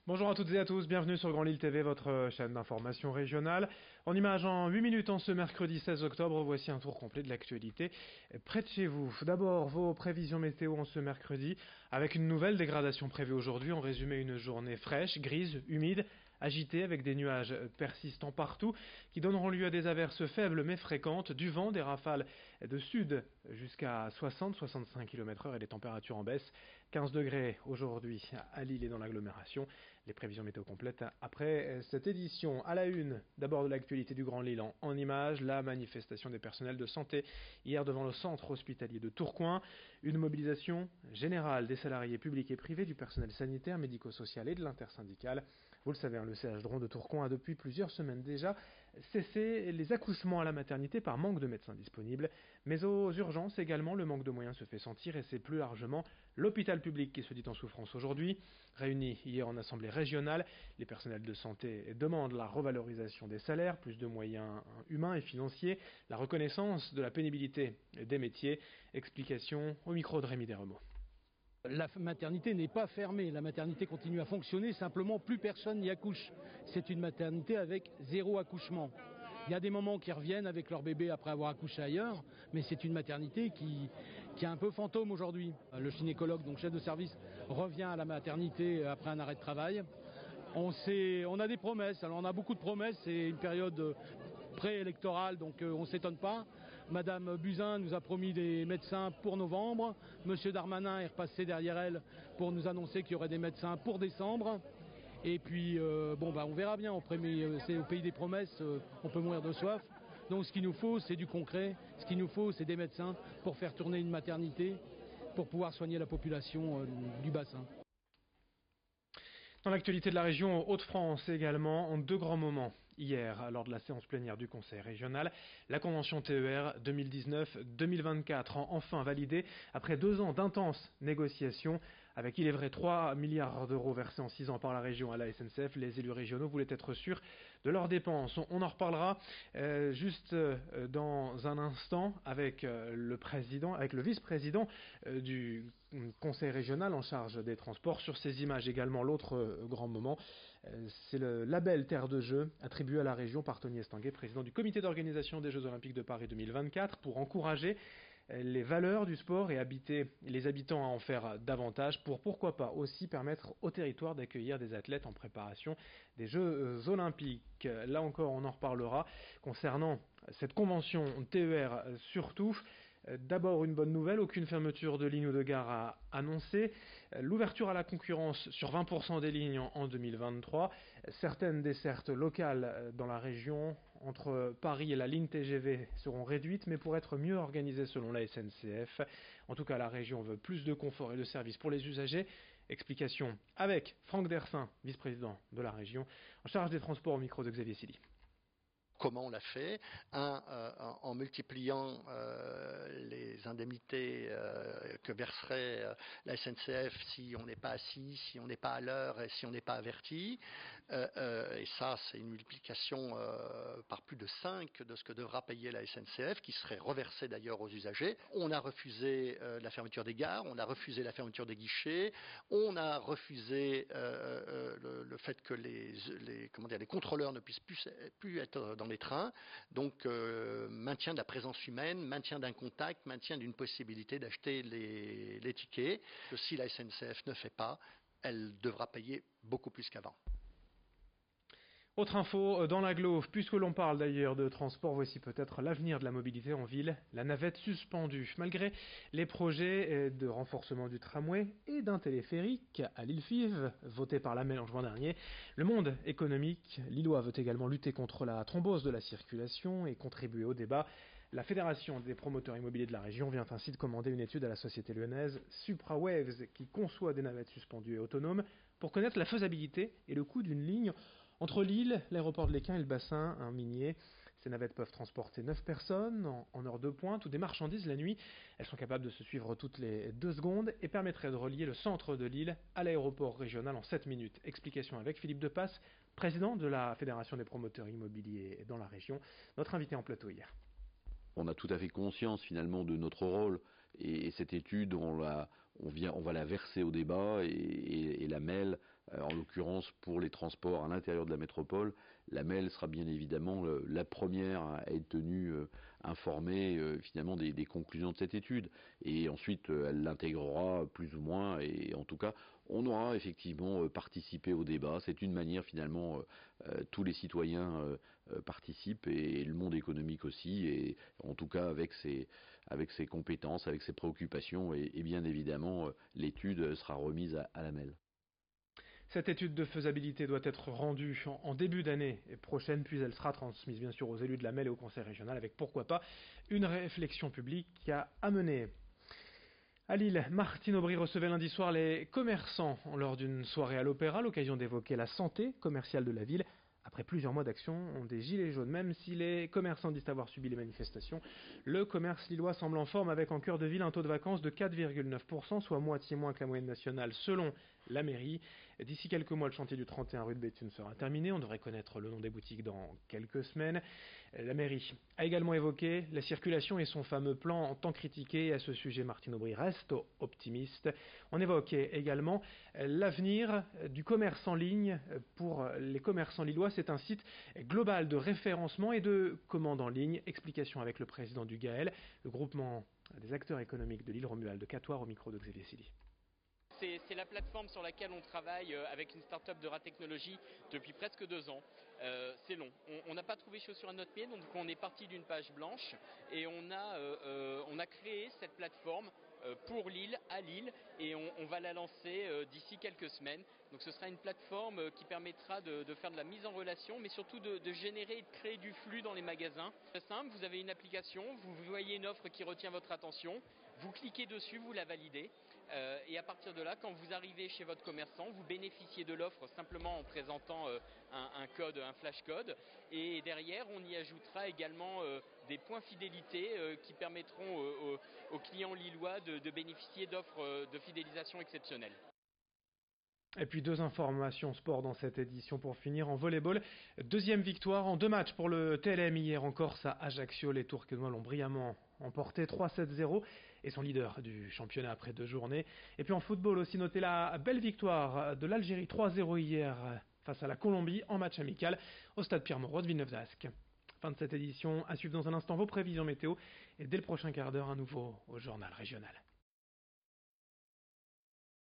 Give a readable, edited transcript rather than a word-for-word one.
Bonjour à toutes et à tous, bienvenue sur Grand Lille TV, votre chaîne d'information régionale. En images en 8 minutes en ce mercredi 16 octobre, voici un tour complet de l'actualité près de chez vous. D'abord, vos prévisions météo en ce mercredi, avec une nouvelle dégradation prévue aujourd'hui. En résumé, une journée fraîche, grise, humide, agitée avec des nuages persistants partout qui donneront lieu à des averses faibles mais fréquentes, du vent, des rafales de sud jusqu'à 60-65 km/h et des températures en baisse. 15 degrés aujourd'hui à Lille et dans l'agglomération. Les prévisions météo complètes après cette édition. À la une, d'abord de l'actualité du Grand Lille en images, la manifestation des personnels de santé hier devant le centre hospitalier de Tourcoing. Une mobilisation générale des salariés publics et privés, du personnel sanitaire, médico-social et de l'intersyndical. Vous le savez, le CH Dron de Tourcoing a depuis plusieurs semaines déjà cessé les accouchements à la maternité par manque de médecins disponibles. Mais aux urgences également, le manque de moyens se fait sentir et c'est plus largement l'hôpital public qui se dit en souffrance aujourd'hui. Réunis hier en assemblée régionale, les personnels de santé demandent la revalorisation des salaires, plus de moyens humains et financiers, la reconnaissance de la pénibilité des métiers. Explication au micro de Rémi Desremeaux. La maternité n'est pas fermée, la maternité continue à fonctionner, simplement plus personne n'y accouche. C'est une maternité avec 0 accouchement. Il y a des mamans qui reviennent avec leur bébé après avoir accouché ailleurs, mais c'est une maternité qui est un peu fantôme aujourd'hui. Le gynécologue, donc chef de service, revient à la maternité après un arrêt de travail. On a des promesses, alors on a beaucoup de promesses, c'est une période préélectorale, donc on ne s'étonne pas. Madame Buzyn nous a promis des médecins pour novembre. Monsieur Darmanin est repassé derrière elle pour nous annoncer qu'il y aurait des médecins pour décembre. Et puis, on verra bien. C'est au pays des promesses, on peut mourir de soif. Donc ce qu'il nous faut, c'est du concret. Ce qu'il nous faut, c'est des médecins pour faire tourner une maternité, pour pouvoir soigner la population du bassin. Dans l'actualité de la région Hauts-de-France également, en 2 grands moments. Hier, lors de la séance plénière du Conseil régional, la convention TER 2019-2024 enfin validée après 2 ans d'intenses négociations avec, il est vrai, 3 milliards d'euros versés en 6 ans par la région à la SNCF. Les élus régionaux voulaient être sûrs de leurs dépenses. On en reparlera juste dans un instant avec le vice-président du Conseil régional en charge des transports. Sur ces images également, l'autre grand moment, c'est le label Terre de Jeux attribué à la région par Tony Estanguet, président du comité d'organisation des Jeux Olympiques de Paris 2024, pour encourager les valeurs du sport et les habitants à en faire davantage, pour pourquoi pas aussi permettre au territoire d'accueillir des athlètes en préparation des Jeux Olympiques. Là encore, on en reparlera concernant cette convention TER surtout. D'abord une bonne nouvelle, aucune fermeture de ligne ou de gare à annoncer. L'ouverture à la concurrence sur 20% des lignes en 2023. Certaines dessertes locales dans la région entre Paris et la ligne TGV seront réduites, mais pour être mieux organisées selon la SNCF. En tout cas, la région veut plus de confort et de services pour les usagers. Explication avec Franck Dersin, vice-président de la région, en charge des transports au micro de Xavier Silly. Comment on l'a fait? En multipliant les indemnités que verserait la SNCF si on n'est pas assis, si on n'est pas à l'heure et si on n'est pas averti. Et ça, c'est une multiplication par plus de 5 de ce que devra payer la SNCF, qui serait reversée d'ailleurs aux usagers. On a refusé la fermeture des gares, on a refusé la fermeture des guichets, on a refusé le fait que les contrôleurs ne puissent plus être dans les trains, donc maintien de la présence humaine, maintien d'un contact, maintien d'une possibilité d'acheter les tickets. Si la SNCF ne fait pas, elle devra payer beaucoup plus qu'avant. Autre info dans l'agglo, puisque l'on parle d'ailleurs de transport, voici peut-être l'avenir de la mobilité en ville, la navette suspendue. Malgré les projets de renforcement du tramway et d'un téléphérique à Lille-Fives, voté par l'AMEL en juin dernier, le monde économique lillois veut également lutter contre la thrombose de la circulation et contribuer au débat. La Fédération des promoteurs immobiliers de la région vient ainsi de commander une étude à la société lyonnaise SupraWaves qui conçoit des navettes suspendues et autonomes pour connaître la faisabilité et le coût d'une ligne entre Lille, l'aéroport de l'Équin et le bassin minier. Ces navettes peuvent transporter 9 personnes en heure de pointe ou des marchandises la nuit. Elles sont capables de se suivre toutes les 2 secondes et permettraient de relier le centre de Lille à l'aéroport régional en 7 minutes. Explication avec Philippe Depasse, président de la Fédération des promoteurs immobiliers dans la région, notre invité en plateau hier. On a tout à fait conscience finalement de notre rôle et cette étude, on va la verser au débat et l'AMEL en l'occurrence pour les transports à l'intérieur de la métropole, la MEL sera bien évidemment la première à être tenue informée finalement des conclusions de cette étude. Et ensuite, elle l'intégrera plus ou moins. Et en tout cas, on aura effectivement participé au débat. C'est une manière finalement, tous les citoyens participent et le monde économique aussi. Et en tout cas, avec ses compétences, avec ses préoccupations. Et bien évidemment, l'étude sera remise à la MEL. Cette étude de faisabilité doit être rendue en début d'année prochaine, puis elle sera transmise bien sûr aux élus de la MEL et au Conseil régional avec pourquoi pas une réflexion publique à mener. À Lille, Martine Aubry recevait lundi soir les commerçants lors d'une soirée à l'Opéra, l'occasion d'évoquer la santé commerciale de la ville. Après plusieurs mois d'action des Gilets jaunes, même si les commerçants disent avoir subi les manifestations, le commerce lillois semble en forme avec en cœur de ville un taux de vacances de 4,9%, soit moitié moins que la moyenne nationale selon la mairie. D'ici quelques mois, le chantier du 31 rue de Béthune sera terminé. On devrait connaître le nom des boutiques dans quelques semaines. La mairie a également évoqué la circulation et son fameux plan tant critiqué. À ce sujet, Martine Aubry reste optimiste. On évoque également l'avenir du commerce en ligne pour les commerçants lillois. C'est un site global de référencement et de commande en ligne. Explication avec le président du GAEL, le groupement des acteurs économiques de l'île Romuald de Catoire, au micro de Xavier Silly. C'est la plateforme sur laquelle on travaille avec une start-up de Ratechnologie depuis presque 2 ans. C'est long. On n'a pas trouvé chaussure à notre pied, donc on est parti d'une page blanche et on a créé cette plateforme pour Lille, à Lille, et on va la lancer d'ici quelques semaines. Donc ce sera une plateforme qui permettra de faire de la mise en relation, mais surtout de générer et de créer du flux dans les magasins. C'est simple, vous avez une application, vous voyez une offre qui retient votre attention, vous cliquez dessus, vous la validez. Et à partir de là, quand vous arrivez chez votre commerçant, vous bénéficiez de l'offre simplement en présentant un code, un flash code. Et derrière, on y ajoutera également des points fidélité qui permettront aux clients lillois de bénéficier d'offres de fidélisation exceptionnelles. Et puis 2 informations sport dans cette édition pour finir. En volleyball, 2e victoire en 2 matchs pour le TLM hier en Corse à Ajaccio. Les Tourquenois l'ont brillamment emporté 3-7-0 et sont leaders du championnat après 2 journées. Et puis en football aussi, notez la belle victoire de l'Algérie 3-0 hier face à la Colombie en match amical au stade Pierre-Mauroy de Villeneuve-d'Ascq. Fin de cette édition, à suivre dans un instant vos prévisions météo et dès le prochain quart d'heure à nouveau au journal régional.